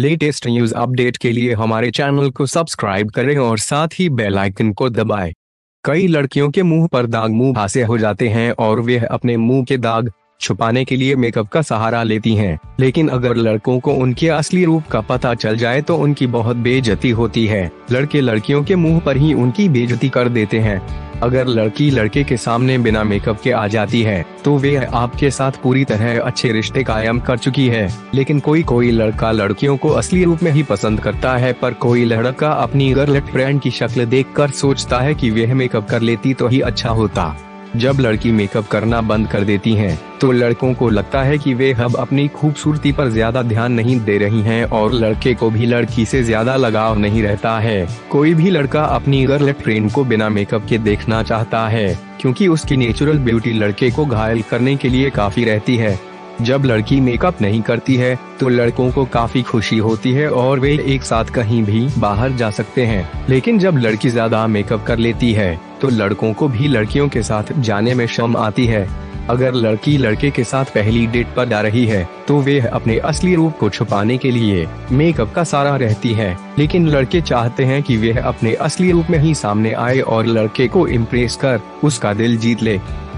Latest news update के लिए हमारे चैनल को सब्सक्राइब करें और साथ ही बेल आइकन को दबाएं। कई लड़कियों के मुंह पर दाग मुंह से हो जाते हैं और वे अपने मुंह के दाग छुपाने के लिए मेकअप का सहारा लेती हैं। लेकिन अगर लड़कों को उनके असली रूप का पता चल जाए तो उनकी बहुत बेइज्जती होती है। लड़के लड़कियों के मुंह पर ही उनकी बेइज्जती कर देते हैं। अगर लड़की लड़के के सामने बिना मेकअप के आ जाती है तो वे आपके साथ पूरी तरह अच्छे रिश्ते कायम कर चुकी है। लेकिन कोई लड़का लड़कियों को असली रूप में ही पसंद करता है, पर कोई लड़का अपनी गर्लफ्रेंड की शक्ल देखकर सोचता है कि वह मेकअप कर लेती तो ही अच्छा होता। जब लड़की मेकअप करना बंद कर देती हैं, तो लड़कों को लगता है कि वे अब अपनी खूबसूरती पर ज्यादा ध्यान नहीं दे रही हैं और लड़के को भी लड़की से ज्यादा लगाव नहीं रहता है। कोई भी लड़का अपनी गर्लफ्रेंड को बिना मेकअप के देखना चाहता है, क्योंकि उसकी नेचुरल ब्यूटी लड़के को घायल करने के लिए काफी रहती है। जब लड़की मेकअप नहीं करती है तो लड़कों को काफी खुशी होती है और वे एक साथ कहीं भी बाहर जा सकते हैं। लेकिन जब लड़की ज्यादा मेकअप कर लेती है तो लड़कों को भी लड़कियों के साथ जाने में शर्म आती है। अगर लड़की लड़के के साथ पहली डेट पर जा रही है तो वे अपने असली रूप को छुपाने के लिए मेकअप का सहारा रहती है। लेकिन लड़के चाहते हैं कि वह अपने असली रूप में ही सामने आए और लड़के को इम्प्रेस कर उसका दिल जीत ले।